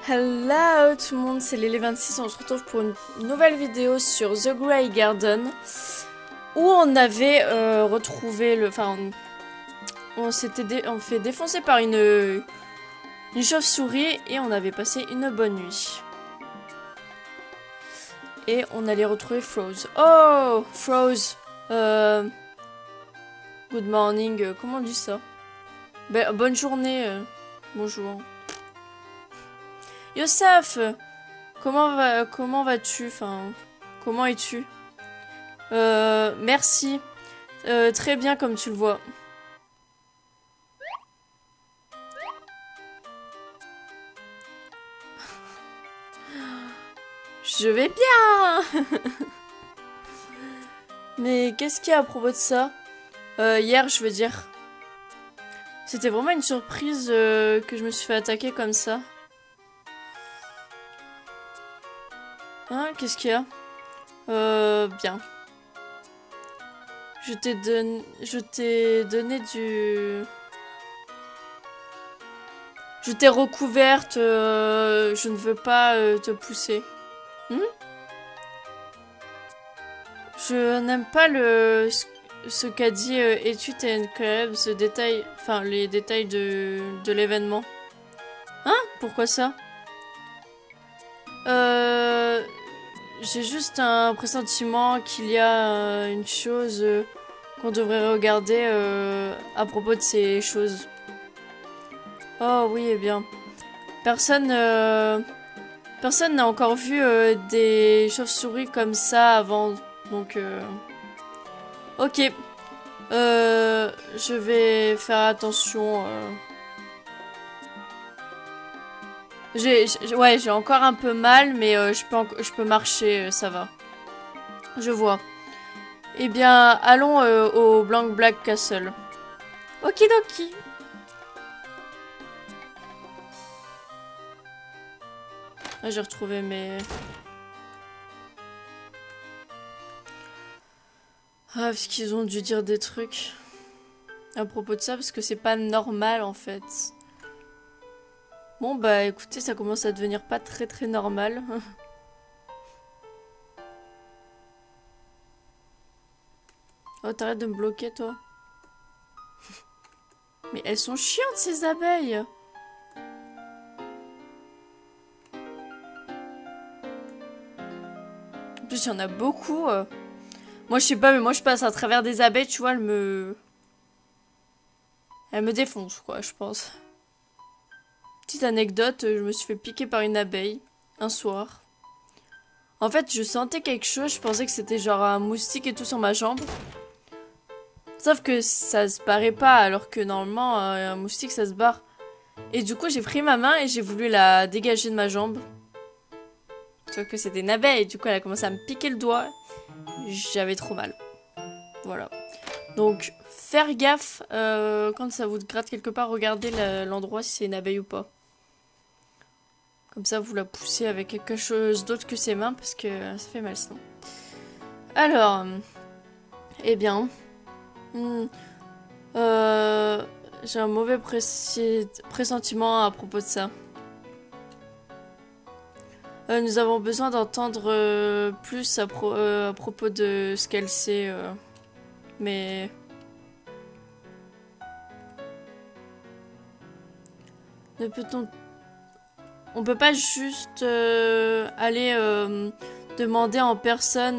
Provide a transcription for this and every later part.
Hello tout le monde, c'est Lily26, on se retrouve pour une nouvelle vidéo sur The Grey Garden où on avait retrouvé le... Enfin, on fait défoncer par une chauve-souris et on avait passé une bonne nuit. Et on allait retrouver Froze. Oh, Froze. Good morning, comment on dit ça? Bonne journée, bonjour. Youssef, comment vas-tu? Enfin, comment es-tu? Merci. Très bien comme tu le vois. Je vais bien. Mais qu'est-ce qu'il y a à propos de ça? Hier, je veux dire. C'était vraiment une surprise que je me suis fait attaquer comme ça. Hein, qu'est-ce qu'il y a? Bien. Je t'ai donné du... Je t'ai recouverte, je ne veux pas te pousser. Je n'aime pas ce qu'a dit Étude and Caleb, ce détail, enfin les détails de l'événement. Hein? Pourquoi ça? J'ai juste un pressentiment qu'il y a une chose qu'on devrait regarder à propos de ces choses. Oh oui, eh bien. Personne n'a encore vu des chauves-souris comme ça avant, donc ok. Je vais faire attention. Ouais, j'ai encore un peu mal, mais je peux marcher, ça va. Je vois. Eh bien, allons au Black Castle. Okidoki. Ah, j'ai retrouvé mes... Ah, parce qu'ils ont dû dire des trucs à propos de ça, parce que c'est pas normal, en fait. Bon, bah, écoutez, ça commence à devenir pas très normal. Oh, t'arrêtes de me bloquer, toi. Mais elles sont chiantes, ces abeilles. En plus, il y en a beaucoup. Moi, je sais pas, mais moi, je passe à travers des abeilles, tu vois, elles me défoncent, quoi, je pense. Petite anecdote, je me suis fait piquer par une abeille, un soir. En fait, je sentais quelque chose, je pensais que c'était genre un moustique et tout sur ma jambe. Sauf que ça se barrait pas, alors que normalement, un moustique, ça se barre. Et du coup, j'ai pris ma main et j'ai voulu la dégager de ma jambe. Sauf que c'était une abeille, et du coup, elle a commencé à me piquer le doigt. J'avais trop mal. Voilà. Donc, faire gaffe quand ça vous gratte quelque part, regardez l'endroit si c'est une abeille ou pas. Comme ça, vous la poussez avec quelque chose d'autre que ses mains, parce que ça fait mal sinon. Alors, eh bien... j'ai un mauvais pressentiment à propos de ça. Nous avons besoin d'entendre plus à propos de ce qu'elle sait. Mais... Ne peut-on... On peut pas juste aller demander en personne...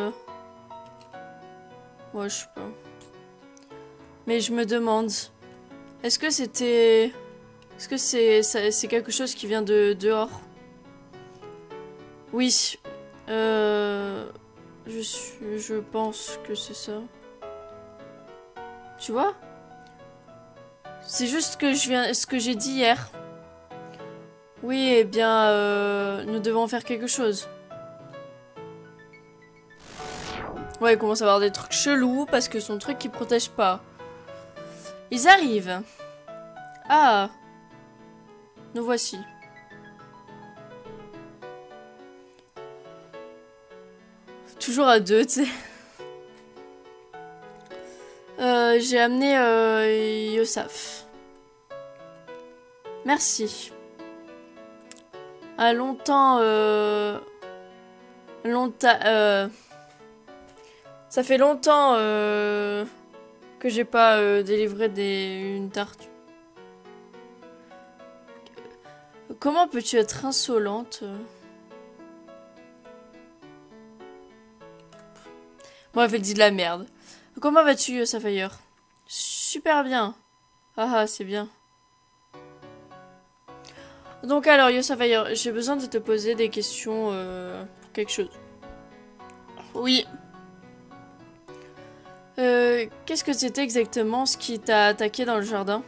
Ouais, je sais pas. Mais je me demande... Est-ce que c'était... Est-ce que c'est quelque chose qui vient de dehors? Oui. Je pense que c'est ça. Tu vois? C'est juste ce que j'ai dit hier. Oui, eh bien, nous devons faire quelque chose. Ouais, il commence à avoir des trucs chelous parce que son truc qui protège pas. Ils arrivent. Ah. Nous voici. Toujours à deux, tu sais. J'ai amené Youssef. Merci. a longtemps... Ça fait longtemps que j'ai pas délivré une tarte. Comment peux-tu être insolente? Bref, elle dit de la merde. Comment vas-tu, Sapphire? Super bien. Ah, c'est bien. Donc alors, Yo Sapphire, j'ai besoin de te poser des questions pour quelque chose. Oui. Qu'est-ce que c'était exactement ce qui t'a attaqué dans le jardin?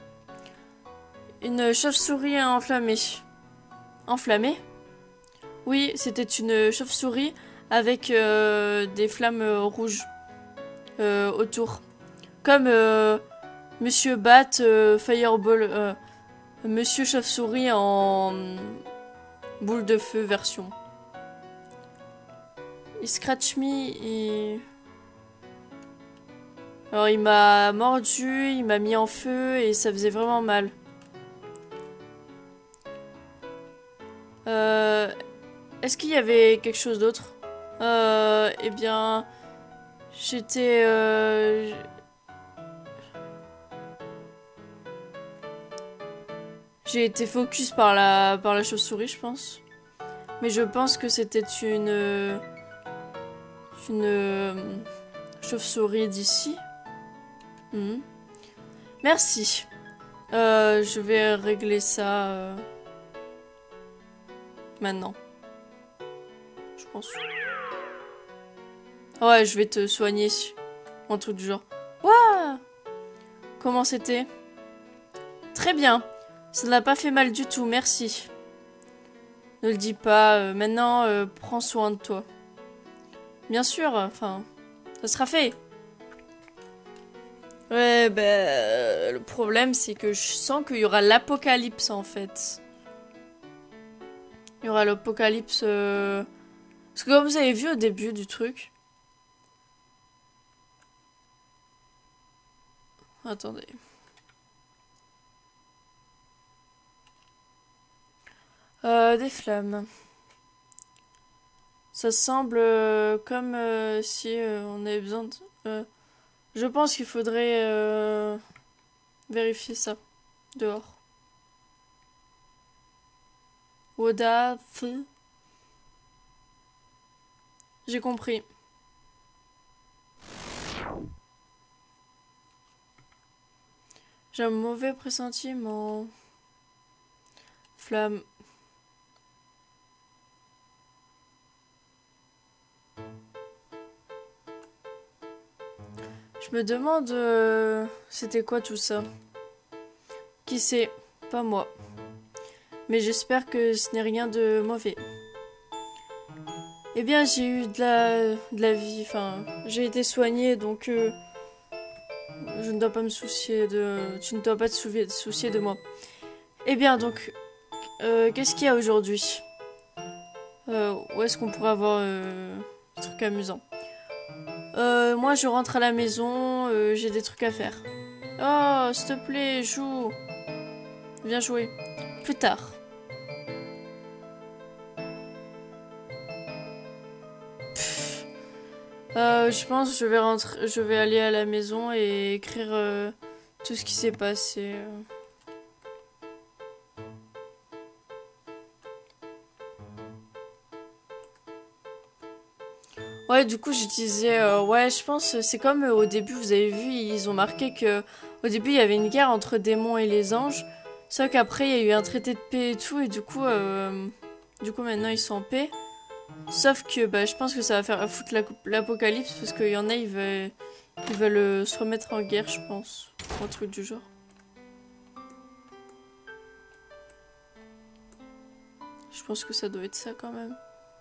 Une chauve-souris enflammée. Enflammée? Oui, c'était une chauve-souris avec des flammes rouges autour. Comme Monsieur Bat Fireball, Monsieur Chauve-souris en boule de feu version. Il scratch me et... Alors il m'a mordu, il m'a mis en feu et ça faisait vraiment mal. Est-ce qu'il y avait quelque chose d'autre? Eh bien... J'étais... J'ai été focus par la chauve-souris, je pense. Mais je pense que c'était une chauve-souris d'ici. Merci. Je vais régler ça maintenant. Je pense. Ouais, je vais te soigner. Un truc du genre. Waouh! Comment c'était? Très bien. Ça n'a pas fait mal du tout, merci. Ne le dis pas. Maintenant, prends soin de toi. Bien sûr, enfin, ça sera fait. Ouais, ben, le problème, c'est que je sens qu'il y aura l'apocalypse, en fait. Il y aura l'apocalypse... Parce que comme vous avez vu au début du truc... Attendez. Des flammes. Ça semble comme si on avait besoin de... je pense qu'il faudrait vérifier ça dehors. Oda, feu. J'ai compris. J'ai un mauvais pressentiment. Flamme. Je me demande c'était quoi tout ça. Qui sait? Pas moi. Mais j'espère que ce n'est rien de mauvais. Eh bien, j'ai eu de la vie. Enfin, j'ai été soignée, donc je ne dois pas me soucier de... Tu ne dois pas te soucier de moi. Eh bien, donc, qu'est-ce qu'il y a aujourd'hui? Où est-ce qu'on pourrait avoir des trucs amusants? Moi, je rentre à la maison, j'ai des trucs à faire. Oh, s'il te plaît, joue. Viens jouer. Plus tard. Je pense que je vais aller à la maison et écrire tout ce qui s'est passé. Ouais, du coup, je disais, ouais, je pense, c'est comme au début, vous avez vu, ils ont marqué que au début, il y avait une guerre entre démons et les anges. Sauf qu'après, il y a eu un traité de paix et tout, et du coup, maintenant, ils sont en paix. Sauf que, bah, je pense que ça va faire foutre l'apocalypse, parce qu'il y en a, ils veulent se remettre en guerre, je pense. Un truc du genre. Je pense que ça doit être ça, quand même.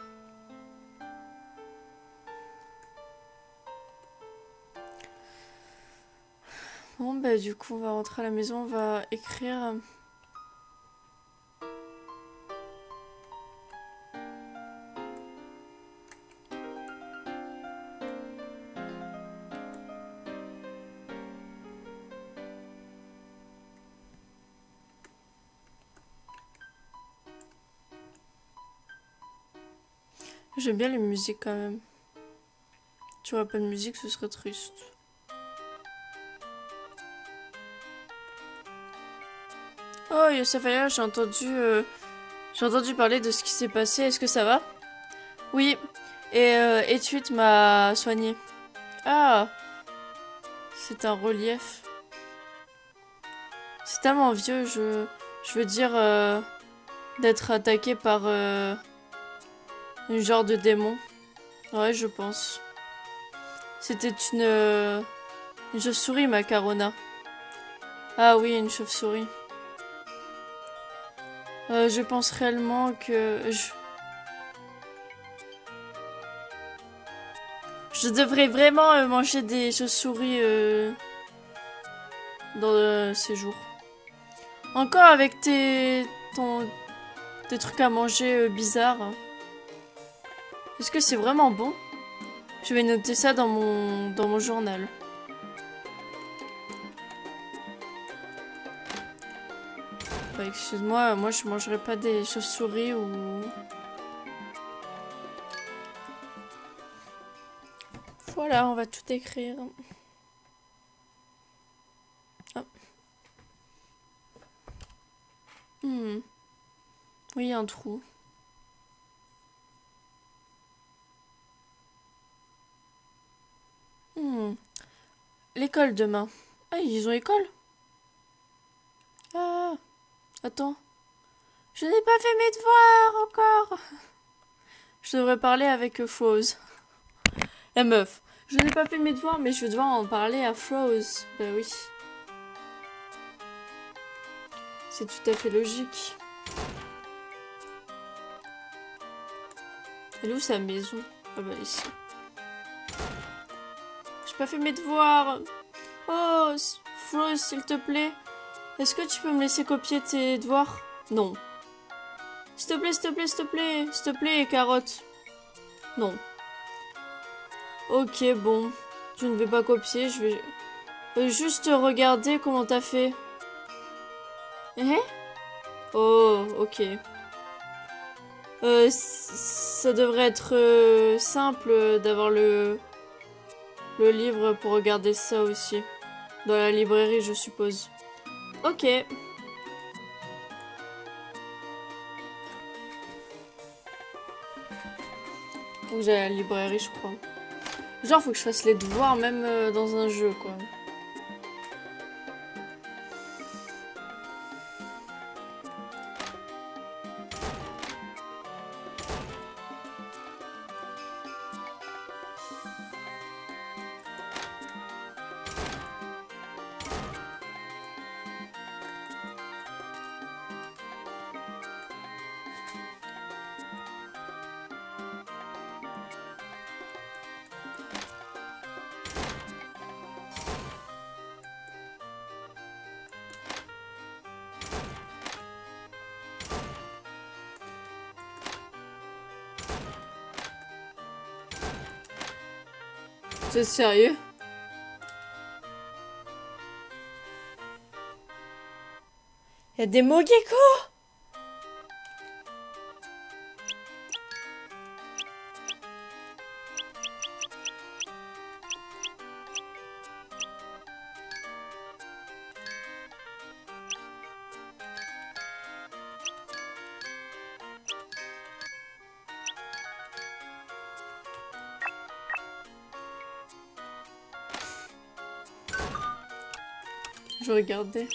Bon, bah du coup, on va rentrer à la maison, on va écrire. J'aime bien les musiques quand même. Tu vois pas de musique, ce serait triste. Oh, Yosafaya, j'ai entendu parler de ce qui s'est passé. Est-ce que ça va? Oui. Et Etude m'a soigné. Ah, c'est un relief. C'est tellement vieux, je veux dire d'être attaqué par une genre de démon. Ouais, je pense. C'était une chauve-souris, Macarona. Ah oui, une chauve-souris. Je pense réellement que... Je devrais vraiment manger des chauves-souris dans ces jours. Encore avec tes trucs à manger bizarres. Est-ce que c'est vraiment bon? Je vais noter ça dans mon journal. Bah, excuse-moi, moi je mangerai pas des chauves-souris ou... Voilà, on va tout écrire. Oh. Oui, un trou. L'école demain. Ah, ils ont école? Ah, attends. Je n'ai pas fait mes devoirs encore. Je devrais parler avec Froze. La meuf. Je n'ai pas fait mes devoirs, mais je vais devoir en parler à Froze. Bah oui. C'est tout à fait logique. Elle est où sa maison? Ah bah ici. J'ai pas fait mes devoirs. Oh, Froze, s'il te plaît. Est-ce que tu peux me laisser copier tes devoirs? Non. S'il te plaît, s'il te plaît, s'il te plaît. S'il te plaît, carotte. Non. Ok, bon. Je ne vais pas copier, je vais juste regarder comment t'as fait. Eh? Oh, ok. Ça devrait être simple d'avoir le livre pour regarder ça aussi. Dans la librairie, je suppose. Ok. Faut que j'aille à la librairie, je crois. Genre, faut que je fasse les devoirs même dans un jeu, quoi. C'est sérieux? Il y a des mots gecko? Je regardais.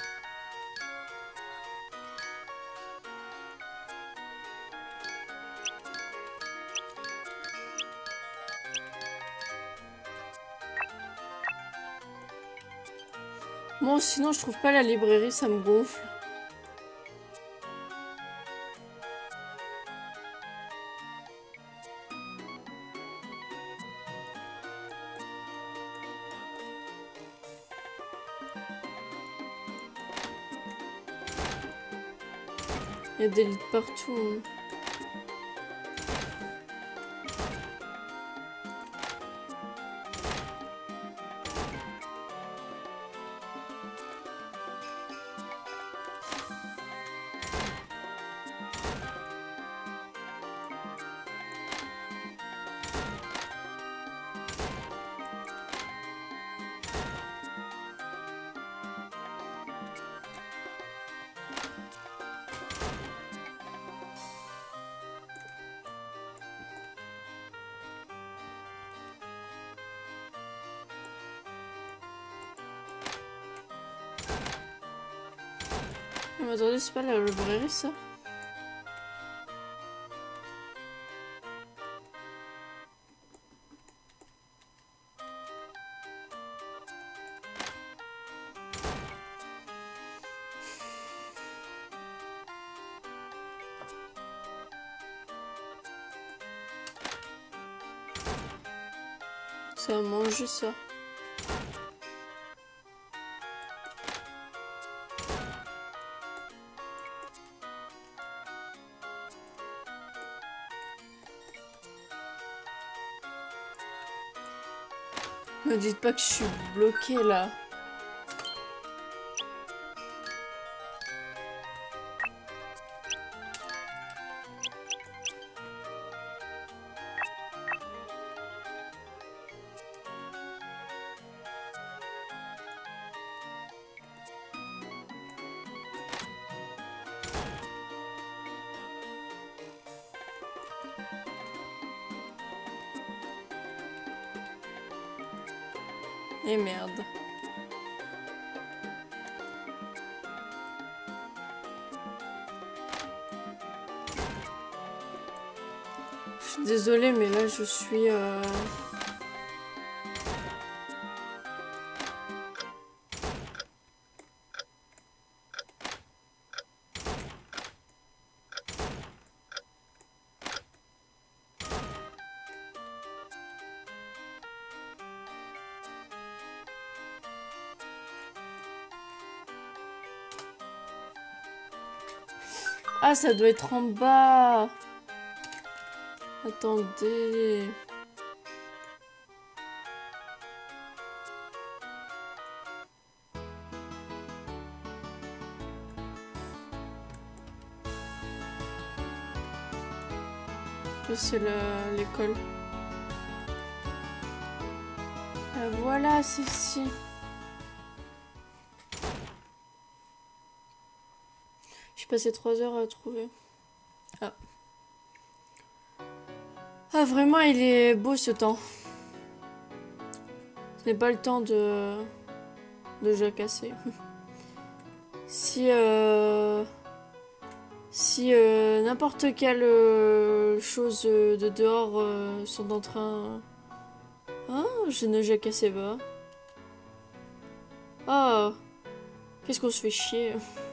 Moi, sinon, je trouve pas la librairie, ça me gonfle. Il y a des livres partout. mais attendez, c'est pas la librairie ça? Ça a mangé ça. Me dites pas que je suis bloquée là. Et merde. Je suis désolée, mais là je suis... Ah, ça doit être en bas. Attendez. C'est l'école. Voilà, c'est ici. J'ai passé 3 heures à trouver. Ah. Ah, vraiment, il est beau ce temps. Ce n'est pas le temps de jacasser. Si n'importe quelle chose de dehors sont en train... Ah, je ne jacassais pas. Ah, qu'est-ce qu'on se fait chier.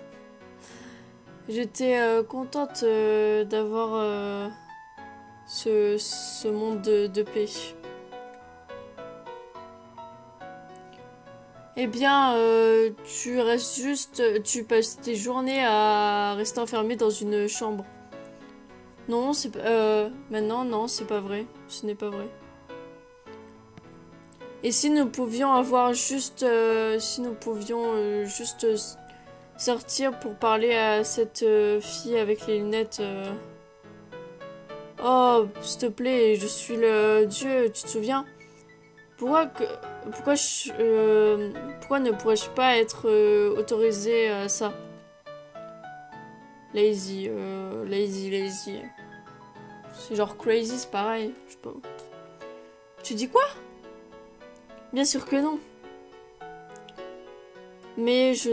J'étais contente d'avoir ce monde de paix. Eh bien, tu restes juste... Tu passes tes journées à rester enfermé dans une chambre. Non, c'est pas... maintenant, non, c'est pas vrai. Ce n'est pas vrai. Et si nous pouvions avoir juste... si nous pouvions juste sortir pour parler à cette fille avec les lunettes... Oh, s'il te plaît, je suis le dieu, tu te souviens? Pourquoi ne pourrais-je pas être autorisé à ça? Lazy. C'est genre crazy, c'est pareil. Je sais pas. Tu dis quoi? Bien sûr que non. Mais je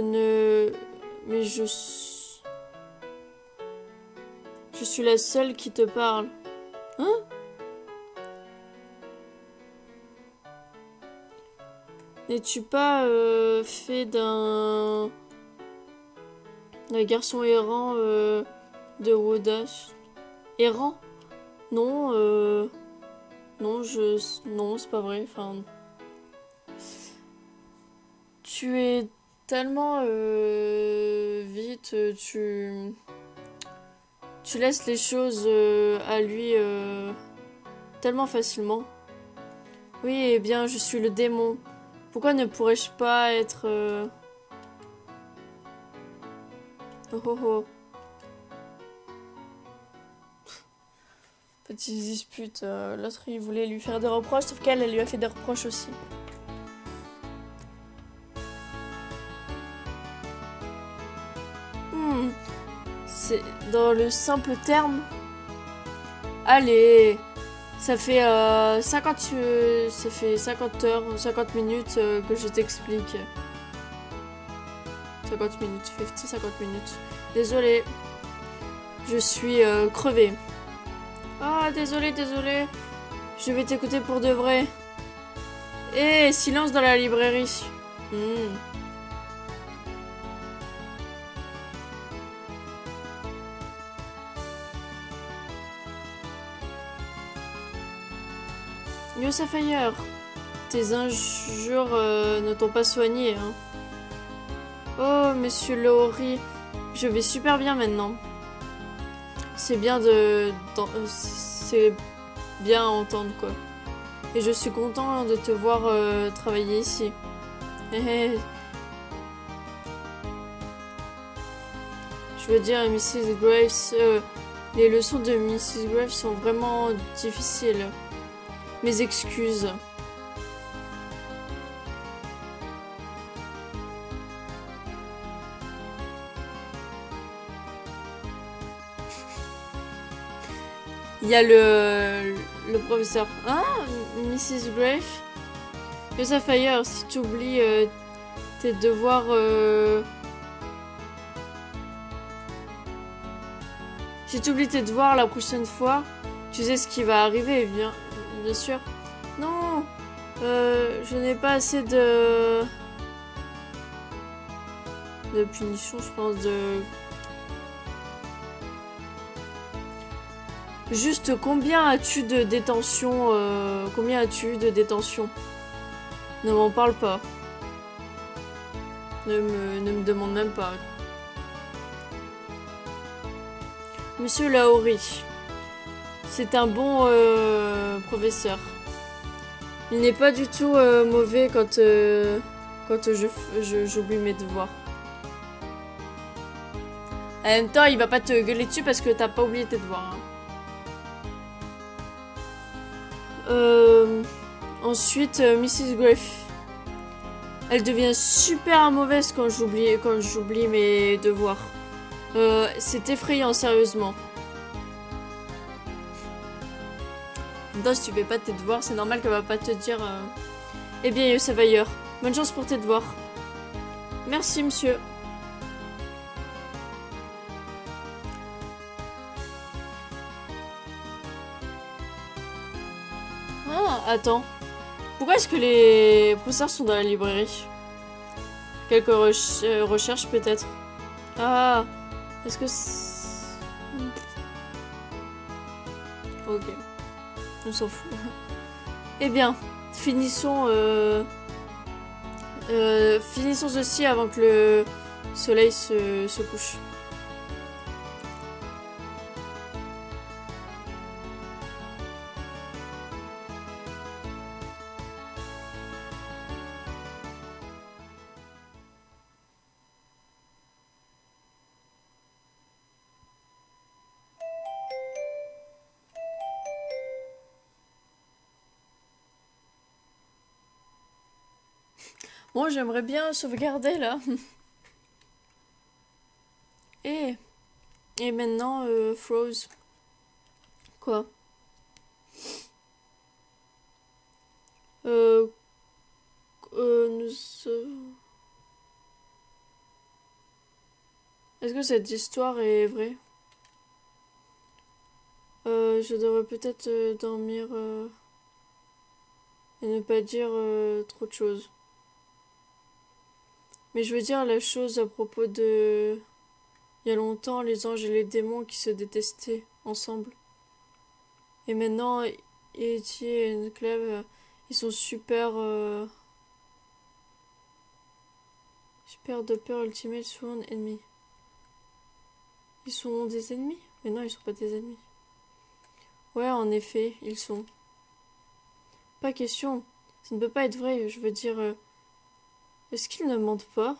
suis la seule qui te parle. Hein? N'es-tu pas fait d'un garçon errant de Wodash? Errant? Non, non, c'est pas vrai. Enfin, tu es tellement vite, tu laisses les choses à lui tellement facilement. Oui, eh bien, je suis le démon. Pourquoi ne pourrais-je pas être... Oh oh oh. Petite dispute. L'autre, il voulait lui faire des reproches, sauf qu'elle lui a fait des reproches aussi. C'est dans le simple terme. Allez, ça fait 50 heures, 50 minutes que je t'explique. 50 minutes. 50 minutes. Désolé. Je suis crevée. Ah, désolé. Je vais t'écouter pour de vrai. Eh, silence dans la librairie. Yo Sapphire, tes injures ne t'ont pas soigné, hein. Oh, monsieur Lauri, je vais super bien maintenant. C'est bien c'est bien à entendre, quoi. Et je suis content de te voir travailler ici. Je veux dire, Mrs. Graves, les leçons de Mrs. Graves sont vraiment difficiles. Mes excuses. Il y a le professeur. Ah, Mrs. Grave. Yo Sapphire, si tu oublies tes devoirs... Si tu oublies tes devoirs la prochaine fois, tu sais ce qui va arriver, bien sûr. Non, je n'ai pas assez de punition, je pense, Juste, combien as-tu de détention Ne m'en parle pas. Ne me demande même pas. Monsieur Lauri, c'est un bon professeur. Il n'est pas du tout mauvais quand j'oublie mes devoirs. En même temps, il va pas te gueuler dessus parce que t'as pas oublié tes devoirs. Hein. Ensuite, Mrs. Graff. Elle devient super mauvaise quand j'oublie mes devoirs. C'est effrayant, sérieusement. Donc, si tu fais pas tes devoirs, c'est normal qu'elle va pas te dire... Eh bien, ça va ailleurs. Bonne chance pour tes devoirs. Merci, monsieur. Ah, attends. Pourquoi est-ce que les professeurs sont dans la librairie? Quelques recherches, peut-être. Ah, est-ce que... Ok. On s'en fout. Eh bien, finissons ceci avant que le soleil se couche. Moi, j'aimerais bien sauvegarder, là. Et maintenant, Froze. Quoi? Est-ce que cette histoire est vraie? Je devrais peut-être dormir et ne pas dire trop de choses. Mais je veux dire la chose à propos de... Il y a longtemps, les anges et les démons qui se détestaient ensemble. Et maintenant, E.T. et Clive, ils sont super... Super Duper Ultimate Sworn Enemy. Ils sont des ennemis? Mais non, ils sont pas des ennemis. Ouais, en effet, ils sont. Pas question. Ça ne peut pas être vrai, je veux dire... Est-ce qu'ils ne mentent pas?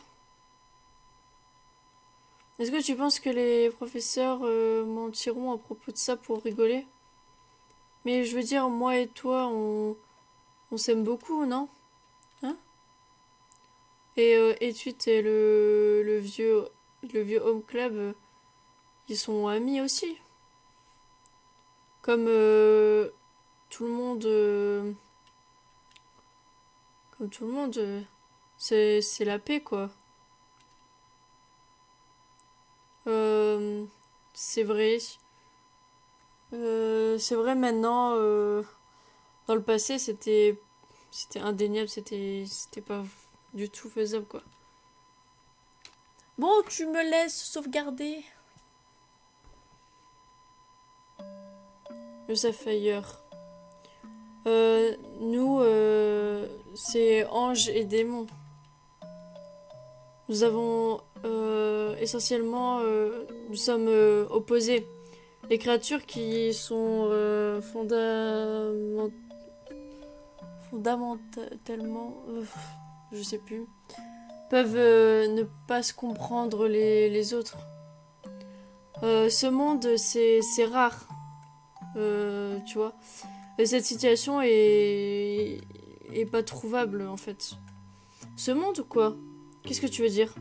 Est-ce que tu penses que les professeurs mentiront à propos de ça pour rigoler? Mais je veux dire, moi et toi, on s'aime beaucoup, non? Hein? Et Etude et le vieux Home Club, ils sont amis aussi. Comme tout le monde... comme tout le monde, c'est la paix, quoi. C'est vrai. C'est vrai maintenant. Dans le passé, c'était indéniable, c'était pas du tout faisable, quoi. Bon, tu me laisses sauvegarder. Le Sapphire. Nous, c'est anges et démons. Nous avons essentiellement, nous sommes opposés. Les créatures qui sont fondamentalement, je sais plus, peuvent ne pas se comprendre les autres. Ce monde, c'est rare, tu vois. Et cette situation est pas trouvable, en fait. Ce monde ou quoi? Qu'est-ce que tu veux dire?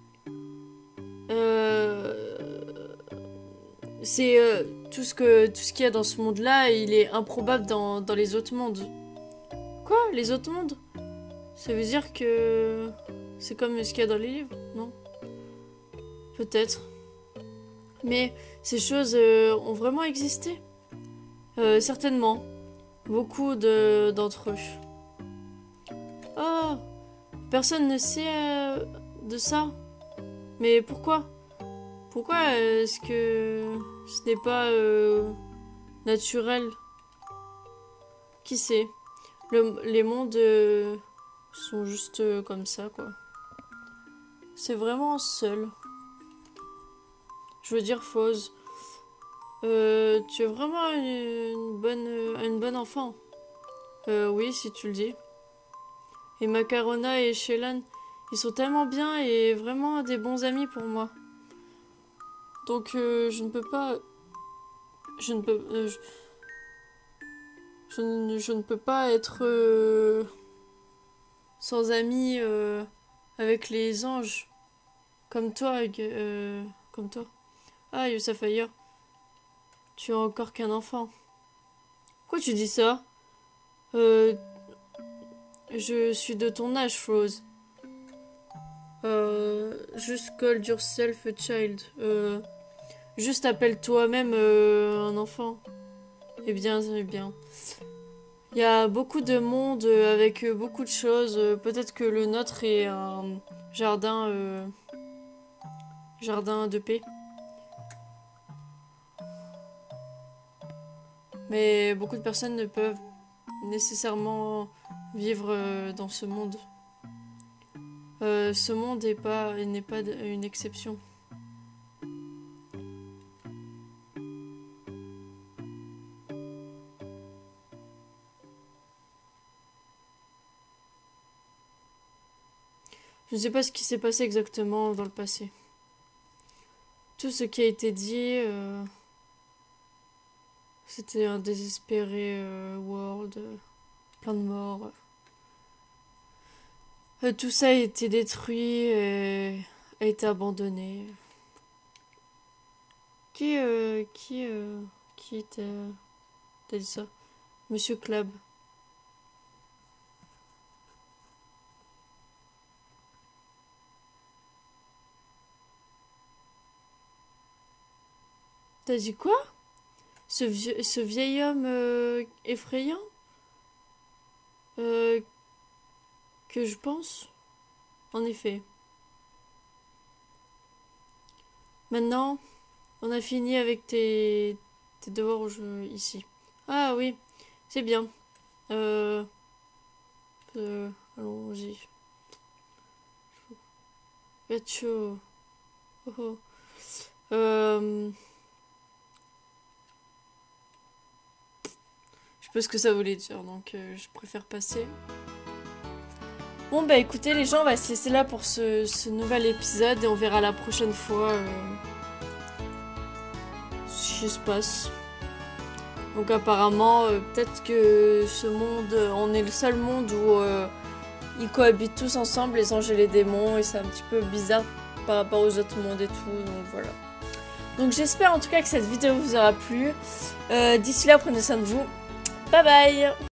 C'est tout ce qu'il y a dans ce monde-là, il est improbable dans les autres mondes. Quoi? Les autres mondes? Ça veut dire que c'est comme ce qu'il y a dans les livres, non? Peut-être. Mais ces choses ont vraiment existé? Certainement. Beaucoup d'entre eux. Oh! Personne ne sait de ça. Mais pourquoi? Pourquoi est-ce que ce n'est pas naturel? Qui sait? Les mondes sont juste comme ça, quoi. C'est vraiment seul. Je veux dire Fauze. Tu es vraiment une bonne enfant. Oui, si tu le dis. Et Macarona et Shelan, ils sont tellement bien et vraiment des bons amis pour moi. Donc je ne peux pas... Je ne peux pas être sans amis avec les anges. Comme toi, comme toi. Ah, Sapphire, tu es encore qu'un enfant. Pourquoi tu dis ça? Je suis de ton âge, Fauze. Juste call yourself a child. Juste appelle toi-même un enfant. Eh bien, eh bien. Il y a beaucoup de monde avec beaucoup de choses. Peut-être que le nôtre est un jardin de paix. Mais beaucoup de personnes ne peuvent nécessairement vivre dans ce monde. Ce monde n'est pas une exception. Je ne sais pas ce qui s'est passé exactement dans le passé. Tout ce qui a été dit, c'était un désespéré world, plein de morts. Tout ça a été détruit et a été abandonné. Qui t'a dit ça? Monsieur Club. T'as dit quoi? Ce vieil homme effrayant? Que je pense? En effet. Maintenant, on a fini avec tes devoirs ici. Ah oui, c'est bien. Allons-y. Gacho. Oh oh. Je sais pas ce que ça voulait dire, donc je préfère passer. Bon bah écoutez les gens, on va se laisser là pour ce nouvel épisode et on verra la prochaine fois ce qui se passe. Donc apparemment, peut-être que ce monde, on est le seul monde où ils cohabitent tous ensemble, les anges et les démons, et c'est un petit peu bizarre par rapport aux autres mondes et tout, donc voilà. Donc j'espère en tout cas que cette vidéo vous aura plu. D'ici là, prenez soin de vous. Bye bye!